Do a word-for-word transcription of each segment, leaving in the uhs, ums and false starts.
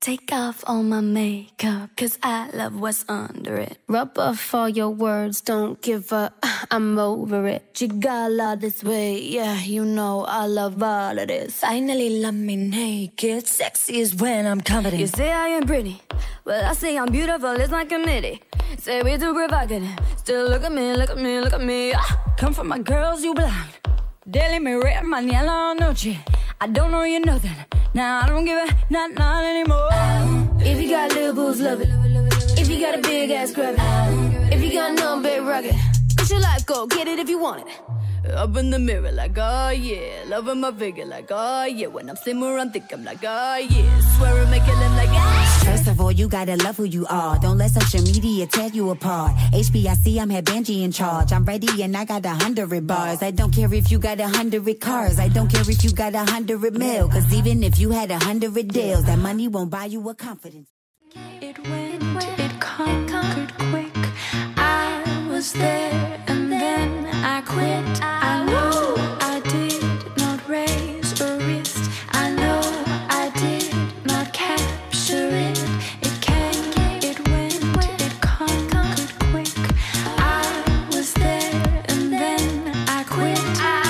Take off all my makeup, cause I love what's under it. Rub off all your words, don't give up, I'm over it. Jigala this way, yeah, you know I love all of this. Finally love me naked, sexy is when I'm confident. You say I am pretty, well I say I'm beautiful, it's my committee. Say we too provocative, still look at me, look at me, look at me. Ah, come from my girls, you blind. Daily me red, mañana noche. I don't know you nothing. Now I don't give a not not anymore. If you got little boobs, love it. If you got a big ass, grab it. If you got no big rugged, push your life, go get it if you want it. Up in the mirror like, oh yeah. Loving my figure like, oh yeah. When I'm simmer, I'm thick, I'm like, oh yeah. Swear I make it look like, ah. First of all, you gotta love who you are. Don't let social media tear you apart. H B I C, I'm had Benji in charge. I'm ready and I got a hundred bars. I don't care if you got a hundred cars. I don't care if you got a hundred mil. Cause even if you had a hundred deals, that money won't buy you a confidence. It went, it conquered quick. I was there and then I quit. I know I did not raise a wrist. I know I did not capture it. It came, it went, it conquered quick. I was there and then I quit.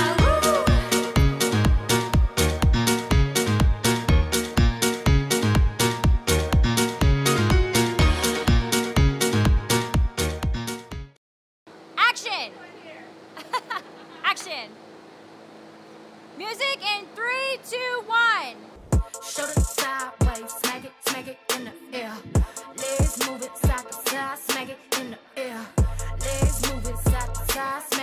Action! Action! Music in three, two, one. Shoulder sideways, smack it, smack it in the air. Legs move it side to side, smack it in the air. Legs move it side to side.